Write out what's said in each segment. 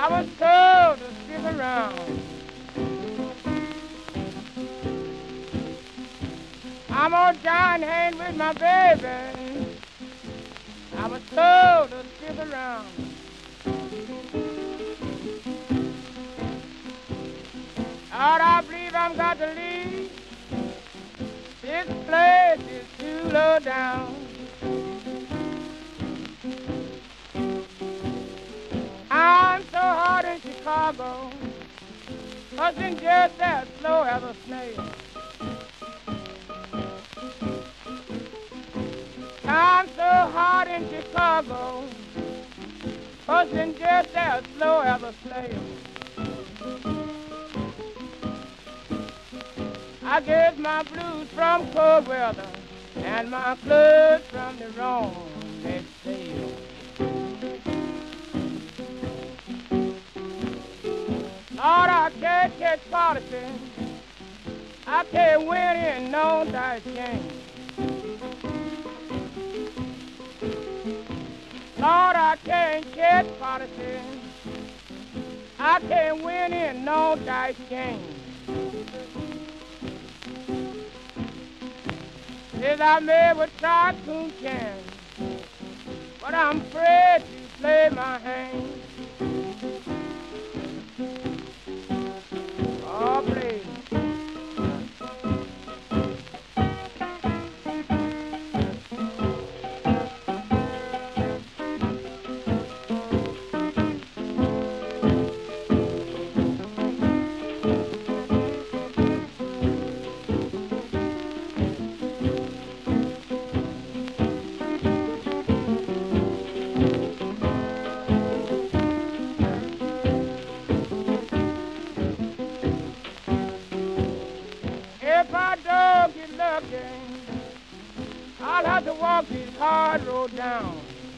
I was told to stick around. I'm gonna join hands with my baby. I was told to stick around. Lord, I believe I'm got to leave. This place is too low down. I'm so hard in Chicago, hustling just as slow as a snail. I'm so hard in Chicago, hustling just as slow as a snail. I get my blues from cold weather and my clothes from the wrong next sale. Lord, I can't catch politics. I can't win in no dice game. Lord, I can't catch politics. I can't win in no dice game. Says I may with tycoon can, but I'm afraid to play my hand. Oh, please. If I don't get lucky, I'll have to walk this hard road down.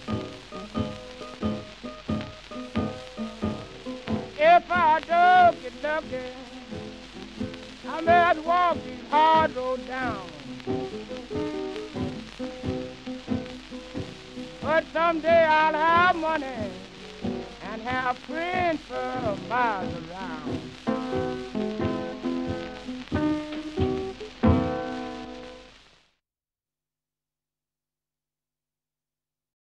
If I don't get lucky, I may have to walk this hard road down. But someday I'll have money and have friends for miles around.